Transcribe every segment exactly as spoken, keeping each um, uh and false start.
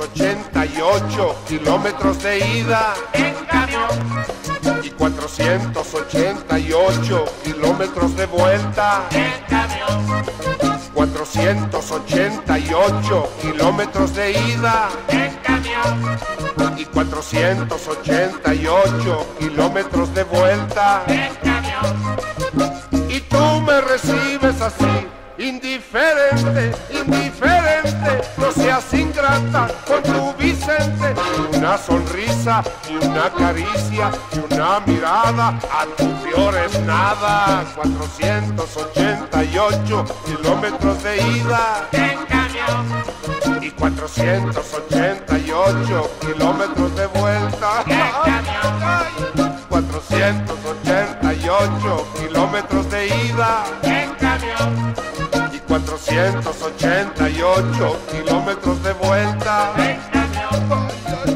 ochenta y ocho kilómetros de ida en camión, y cuatrocientos ochenta y ocho kilómetros de vuelta. en camión, cuatrocientos ochenta y ocho kilómetros de ida en camión, y cuatrocientos ochenta y ocho kilómetros de vuelta. en camión. Y tú me recibes así, indiferente, indiferente. No seas ingrata con tu Vicente. Una sonrisa y una caricia y una mirada, a tu peor es nada. cuatrocientos ochenta y ocho kilómetros de ida En camión, y cuatrocientos ochenta y ocho kilómetros de vuelta. en camión, cuatrocientos ochenta y ocho kilómetros de ida en camión, y cuatrocientos ochenta y ocho kilómetros de vuelta. en camión.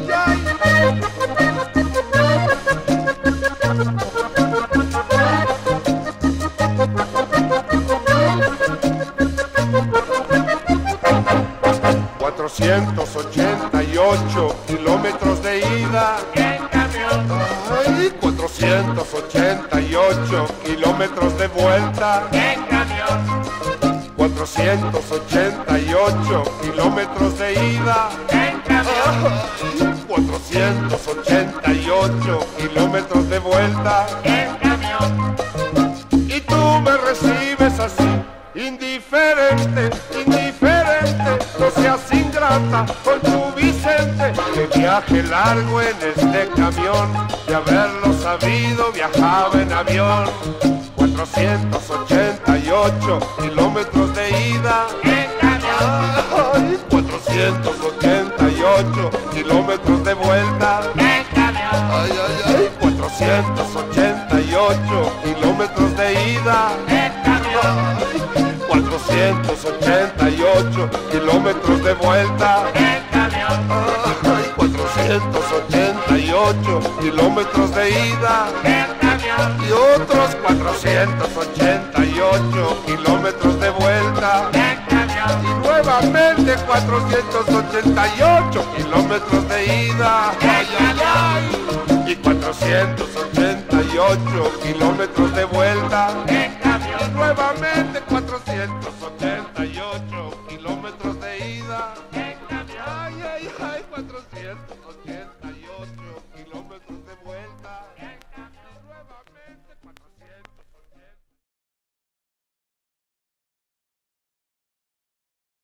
cuatrocientos ochenta y ocho kilómetros de ida En camión, y cuatrocientos ochenta y ocho kilómetros de vuelta. en camión, cuatrocientos ochenta y ocho kilómetros de ida en camión, cuatrocientos ochenta y ocho kilómetros de vuelta. en camión. Y tú me recibes así, indiferente, indiferente. No seas ingrata con tu Vicente. Que viaje largo en este camión, de haberlo sabido viajaba en avión. cuatrocientos ochenta y ocho kilómetros de ida En camión, Ay, cuatrocientos ochenta y ocho kilómetros de vuelta. en camión, Ay, ay, ay, cuatrocientos ochenta y ocho kilómetros de ida en camión, cuatrocientos ochenta y ocho kilómetros de vuelta. en camión, Ay, cuatrocientos ochenta y ocho kilómetros de ida en camión, y otros cuatrocientos ochenta y ocho kilómetros de vuelta. en camión, Y nuevamente cuatrocientos ochenta y ocho kilómetros de ida. Ay, ay, ay. Y cuatrocientos ochenta y ocho kilómetros de vuelta. en camión. Y nuevamente cuatrocientos ochenta y ocho kilómetros de ida. En camión. Ay, ay, ay, cuatrocientos ochenta.